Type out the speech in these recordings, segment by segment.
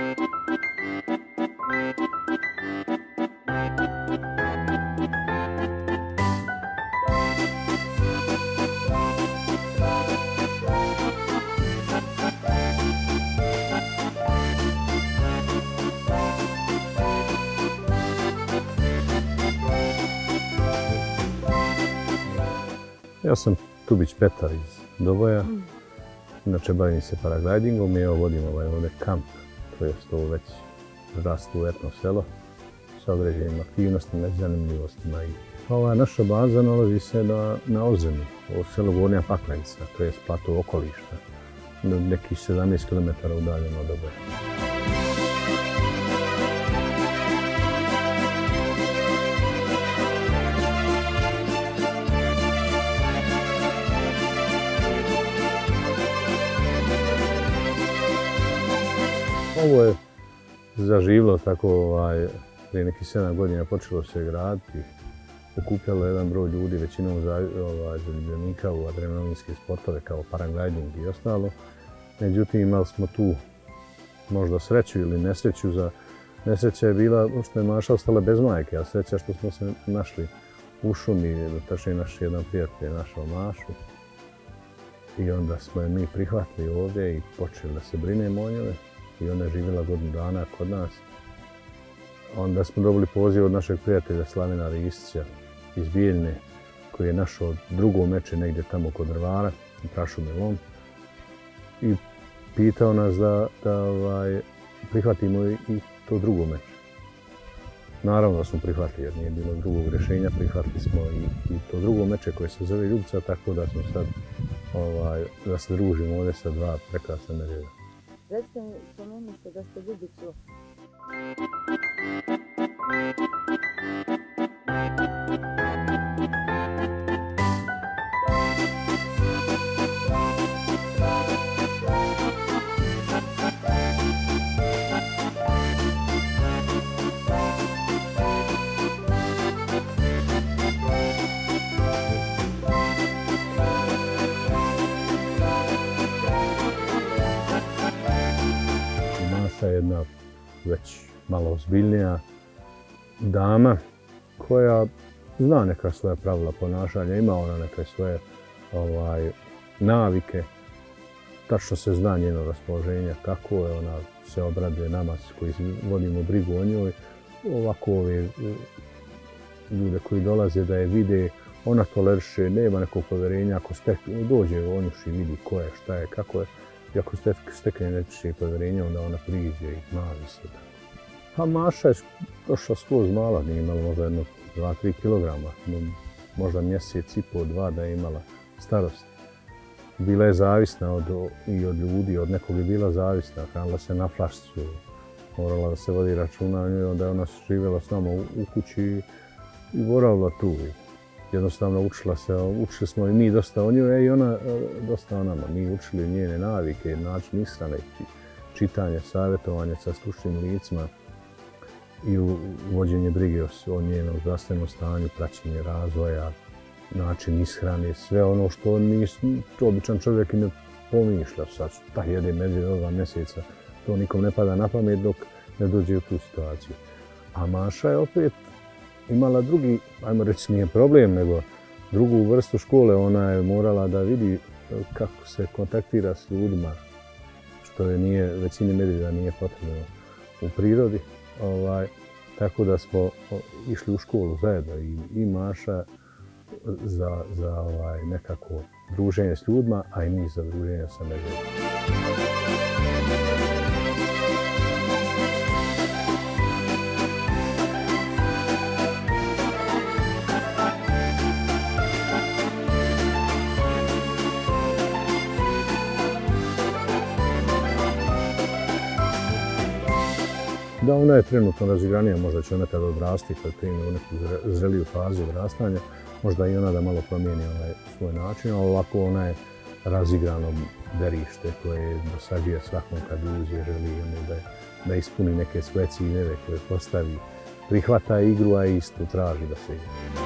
Ja sam Tubić Petar iz Doboja. Inače bavim se paraglidingom i evo vodim ovdje kamp, to je ovo već rastu etno selo sa određenim aktivnostima i zanimljivostima. Ova naša baza nalazi se na ozemlju, ovo selo Gornja Paklajnica, to je plato okolišta, nekih 17 km udaljeno od Doboja. Ovo je zaživilo tako, prije nekih 7 godina počelo se graditi, okupljalo jedan broj ljudi, većinom zaljubljenika u adrenalinske sportove kao paragliding i ostalo. Međutim, imali smo tu možda sreću ili nesreću. Nesreća je bila što je Maša ostala bez majke, a sreća što smo se našli u šumi, tačnije naš jedan prijatelj je našao Mašu. I onda smo je mi prihvatili ovdje i počeli da se brinemo o njoj. I ona je živjela godinu dana kod nas. Onda smo dobili poziv od našeg prijatelja Slavena Ristića iz Bijeljne, koji je našao drugo meče negdje tamo kod Drvara, u Prašumelom. I pitao nas da prihvatimo i to drugo meče. Naravno da smo prihvatili jer nije bilo drugog rješenja, prihvatili smo i to drugo meče koje se zove Ljubica, tako da smo sad da se družimo ovdje sa dva prekrasna medvjeda. Recite mi, spomenuli ste da ste Ljubicu. Jedna već malo ozbiljnija dama koja zna neka svoja pravila ponašanja, ima ona neke svoje navike, tačno se zna njeno raspoloženje, kako je, ona se obraduje nama koji vodimo brigu o njoj. Ovako ove ljude koji dolaze da je vide, ona toleriše, nema nekog povjerenja, ako dođe o njuš i vidi ko je, šta je, kako je. I ako stekne nečije povjerenje, onda ona priđe i mali se tako. A Maša je došla skroz mala, nije imala možda jedno 2-3 kg, možda mjesec i pol, 2 da je imala starost. Bila je zavisna i od ljudi, od nekog je bila zavisna, hranila se na flašicu, morala da se vodi računa o njoj, onda je ona živjela s nama u kući i boravila tu. Jednostavno učili smo i mi dosta o njoj i ona dosta o nama. Mi učili njene navike, način ishrane, čitanje, savjetovanje sa stručnim licima i vođenje brige o njenom zdravstvenom stanju, praćenje razvoja, način ishrane, sve ono što običan čovjek i ne pomišlja sad. Da jede medvjed od 2 mjeseca, to nikom ne pada na pamet dok ne dođe u tu situaciju. A Maša je opet imala drugi, ajmo reći nije problem, nego drugu vrstu škole. Ona je morala da vidi kako se kontaktira s ljudima, što je većini medvjeda nije potrebno u prirodi. Tako da smo išli u školu zajedno i Maša za nekako druženje s ljudima, a i mi za druženje sa medvjedima. Da, ona je trenutno razigranija, možda će ona kada odrasti, kad krene u neku zreliju fazu odrastanja, možda i ona da malo promijeni svoj način, ali ovako ona je razigrano berište koje dosađuje svakom kad uđe, želi da ispuni neke svoje ciljeve koje postavi, prihvata igru, a isto traži da se igra.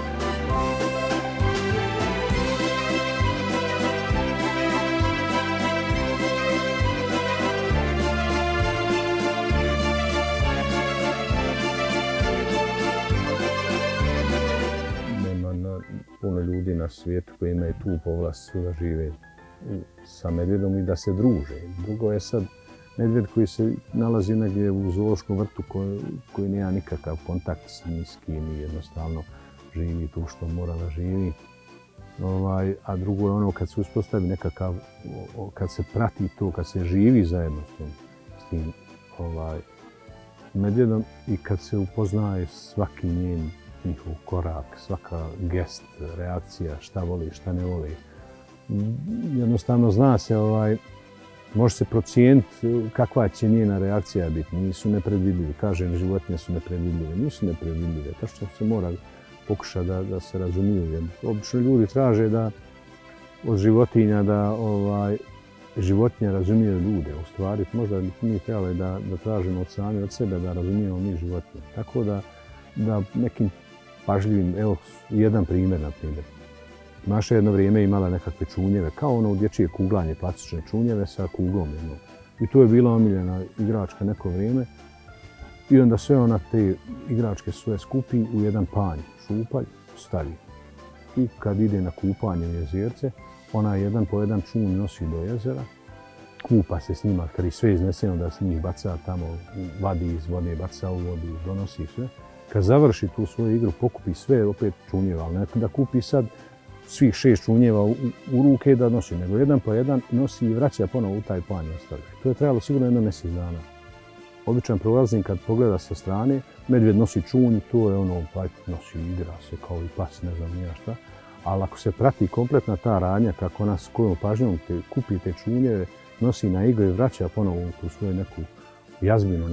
svijetu koji imaju tu povlasticu da žive sa medvjedom i da se druže. Drugo je sad medvjed koji se nalazi negdje u zoološkom vrtu koji nema nikakav kontakt s kim i jednostavno živi tu što mora da živi. A drugo je ono kad se uspostavi nekakav, kad se prati to, kad se živi zajedno s tim medvjedom i kad se upoznaje svaki njihov korak, svaka gest, reakcija, šta voli, šta ne voli. Jednostavno zna se, može se procijeniti kakva će njena reakcija biti. Nisu nepredvidljive. Kažem, životinje su nepredvidljive. Nisu nepredvidljive. To što se mora pokušati da se razumiju. Jer obično ljudi traže da od životinja da životinje razumiju ljude. U stvari, možda bi mi trebali da tražimo od sami od sebe da razumijemo mi životinje. Tako da nekim pažljivim, evo jedan primjer, na primjer. Maša jedno vrijeme imala nekakve čunjeve, kao ono u dječje kuglanje, plastične čunjeve sa kuglom jednom. I to je bila omiljena igračka neko vrijeme. I onda sve ona te igračke svoje skupi u jedan panj, šupalj, stavi. I kad ide na kupanje u jezerce, ona jedan po jedan čunj nosi do jezera, kupa se s njima, kad ih sve iznese, onda se njih baca tamo, vadi iz vode, baca u vodu, donosi sve. Kad završi tu svoju igru, pokupi sve opet čunjeva, ali ne da kupi sad svih 6 čunjeva u ruke da nosi, nego jedan po jedan nosi i vraća ponovo u taj panj i ostavlja. To je trebalo sigurno jedno mjesec dana. Običan prolaznik kad pogleda sa strane, medvjed nosi čunj, to je ono, pa nosi, igra se kao i pas, ne znam nija šta. Ali ako se prati kompletna ta radnja, kako ona s kojom pažnjom kupi te čunjeve, nosi na igru i vraća ponovo u tu svoju neku jazminu,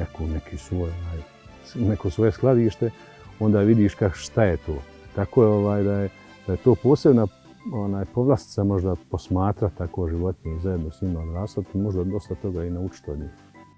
neko svoje skladište, onda vidiš šta je to. Tako je da je to posebna povlastica možda posmatrati tako životinje i zajedno s njima odrastati, možda dosta toga i naučiti od njih.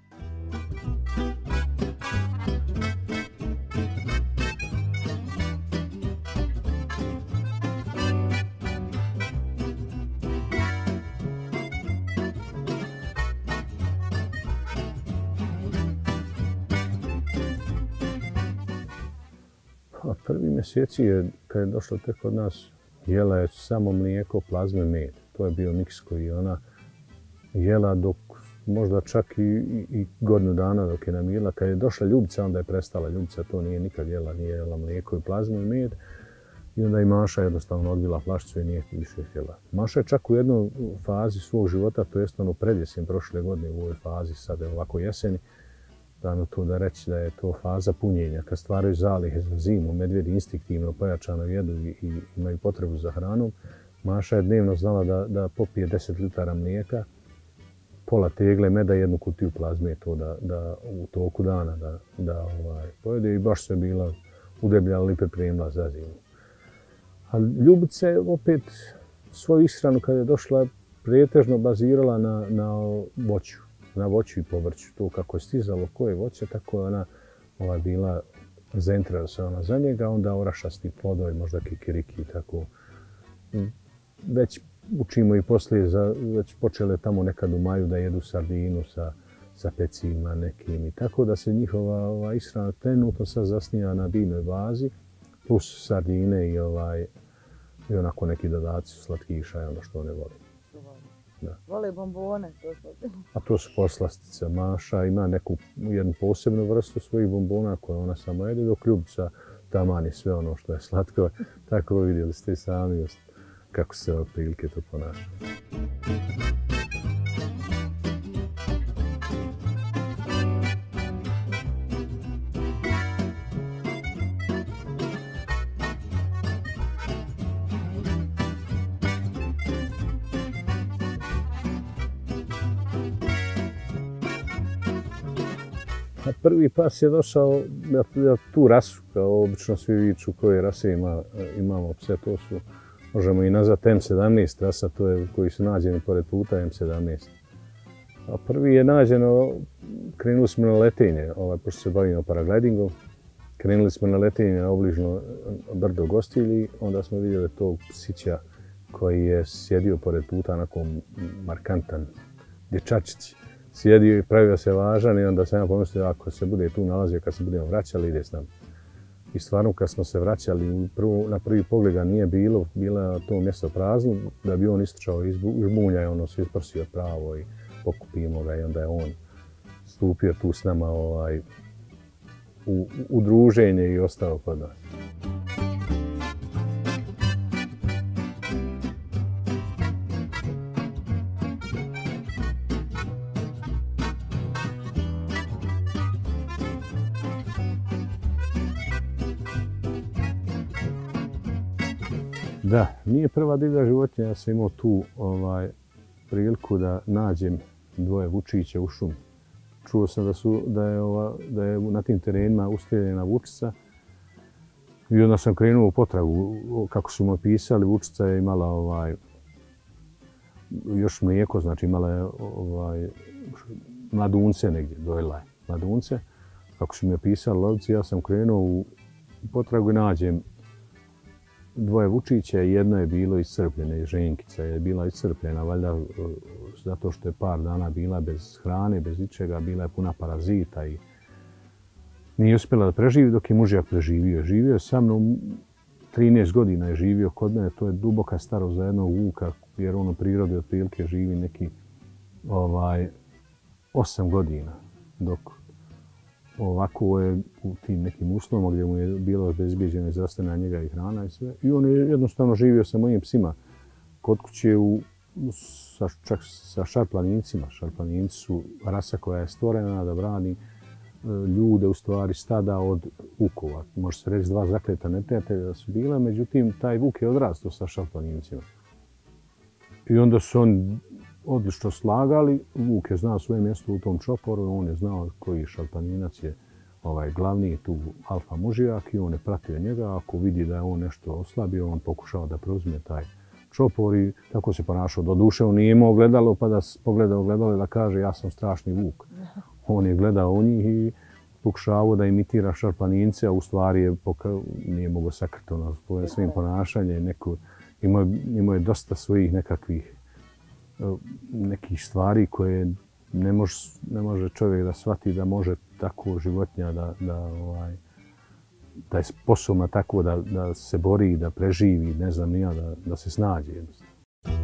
Prvi mjeseci kad je došla tek kod nas, jela je samo mlijeko, plazme, med. To je bio miks koji je ona jela dok možda čak i godinu dana dok je namirila. Kad je došla Ljubica, onda je prestala. Ljubica to nije nikad jela, nije jela mlijeko i plazme i med. I onda i Maša jednostavno odbila flašicu i nije više htjela. Maša je čak u jednoj fazi svog života, to jest ono predjesen prošle godine u ovoj fazi, sad je ovako jeseni, da reći da je to faza punjenja. Kad stvaraju zalihe za zimu, medvjedi instinktivno pojačano jedu i imaju potrebu za hranom. Maša je dnevno znala da popije 10 litara mlijeka, pola tegle meda i jednu kutiju plazme, to da u toku dana da pojede i baš se bila udebljala i pripremila za zimu. A Ljubica je opet svoju ishranu kad je došla pretežno bazirala na voću. Na voću i povrću. To kako je stizalo koje voće, tako je ona bila zainteresovana za njega, onda orašasti plodovi, možda kikiriki i tako. Već učimo i poslije, već počele tamo nekad u maju da jedu sardinu sa pecivima nekim i tako da se njihova ishrana trenutno sad zasnija na biljnoj bazi, plus sardine i onako neki dodaci slatkiša i ono što one vole. Da. Vole bombone. A to su poslastice. Maša ima jednu posebnu vrstu svojih bombona koje ona samo jede, dok Ljubica tamani sve ono što je slatko. Tako vidjeli ste i sami kako se otprilike to ponaša. Prvi pas je došao na tu rasu, kao obično svi viču koje rase imamo pse, to su, možemo i nazvati M17 rasa, to je koji su nađeni pored puta M17. A prvi je nađeno, krenuli smo na letenje, pošto se bavimo paraglidingom, krenuli smo na letenje na obližno brdo Gostilji, onda smo vidjeli tog psića koji je sjedio pored puta, onako markantan dječačić. Sjedio i pravio se važan i onda sam ja pomislio ako se bude tu nalazio, kad se budemo vraćali, ide s nama. I stvarno kad smo se vraćali, na prvi pogled ga nije bilo, bilo je to mjesto prazno, da bi on istrčao iz žbunja i ono se isprsio pravo i pokupimo ga i onda je on stupio tu s nama u druženje i ostao kod nas. Da, nije prva divlja životinja, ja sam imao tu priliku da nađem dvoje vučića u šumi. Čuo sam da je na tim terenima ustreljena vučica i onda sam krenuo u potragu. Kako su mu opisali, vučica je imala još mlijeko, znači imala je mladunce negdje, dojela je mladunce. Kako su mi opisali lovci, ja sam krenuo u potragu i nađem dvoje vučića i jedno je bilo iscrpljeno, ženkica je bila iscrpljena, valjda zato što je par dana bila bez hrane, bez ničega, bila je puna parazita i nije uspjela da preživi dok je mužjak preživio. Živio je sa mnom, 13 godina je živio kod mene, to je duboka starost za jednog vuka, jer on u prirodi otprilike živi neki 8 godina, dok ovako je u tim nekim uslovima gdje mu je bilo obezbijeđena i zdravstvena njega i hrana i sve. I on je jednostavno živio sa mojim psima kod kuće čak sa šarplanincima. Šarplaninci su rasa koja je stvorena da brani ljude, u stvari stada od vukova. Može se reći dva zakleta neprijatelja da su bila, međutim taj vuk je odrastao sa šarplanincima. I onda su oni odlično slagali, vuk je znao svoje mjesto u tom čoporu, on je znao koji šarplaninac je glavni tu alfa mužijak i on je pratio njega. Ako vidi da je on nešto oslabio, on pokušao da preuzme taj čopor i tako se ponašao. Doduše, on nije imao ogledalo pa da pogleda ogledalo i da kaže ja sam strašni vuk. On je gledao u njih i pokušavao da imitira šarplanince, a u stvari nije mogao sakriti svojim ponašanjem. Imao je dosta svojih nekih stvari koje ne može čovjek da shvati da može tako životinja da je sposobna tako da se bori, da preživi, ne znam ni ja, da se snađe jednostavno.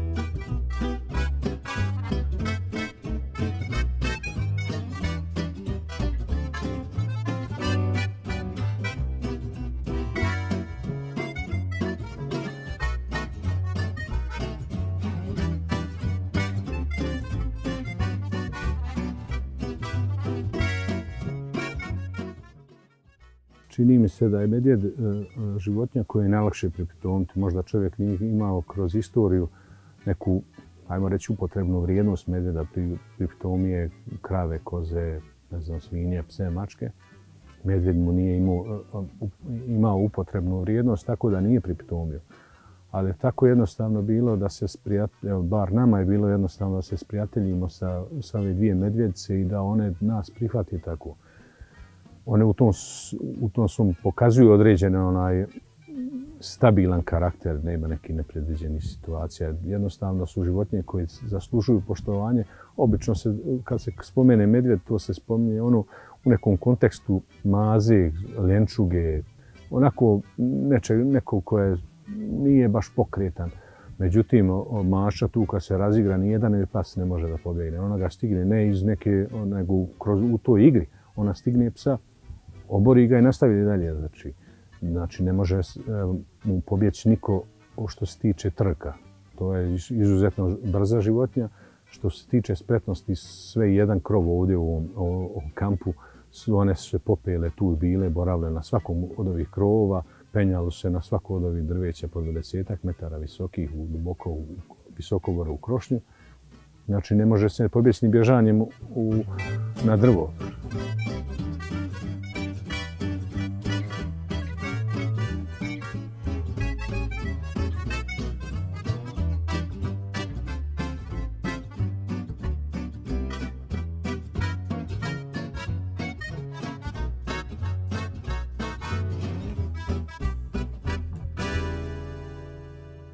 Čini mi se da je medvjed životinja koju je najlakše pripitomiti. Možda čovjek nije imao kroz istoriju neku, ajmo reći, upotrebnu vrijednost medvjeda, pripitomije krave, koze, ne znam, svinje, pse, mačke. Medvjed mu nije imao upotrebnu vrijednost, tako da nije pripitomio. Ali je tako jednostavno bilo da se bar nama je bilo jednostavno da se sprijateljimo sa ove dvije medvjedice i da one nas prihvati tako. One u tom svom pokazuju određen stabilan karakter, nema nekih nepredviđenih situacija. Jednostavno su životinje koje zaslužuju poštovanje. Obično kad se spomene medvjed, to se spominje u nekom kontekstu maze, ljenčuge, onako nekog koje nije baš pokretan. Međutim, maša tu kad se razigra, nijedan pas ne može da pobjegne. Ona ga stigne ne iz neke, nego u toj igri. Ona stigne psa, obori ga i nastavi dalje. Znači ne može mu pobjeći niko što se tiče trka. To je izuzetno brza životinja. Što se tiče spretnosti, sve jedan krov ovdje u ovom kampu, one su se popele tu bile, boravile na svakom od ovih krovova, penjalo se na svako od ovih drveća po 20 metara visokih, duboko visoko gore u krošnju. Znači ne može se pobjeći ni bježanjem na drvo.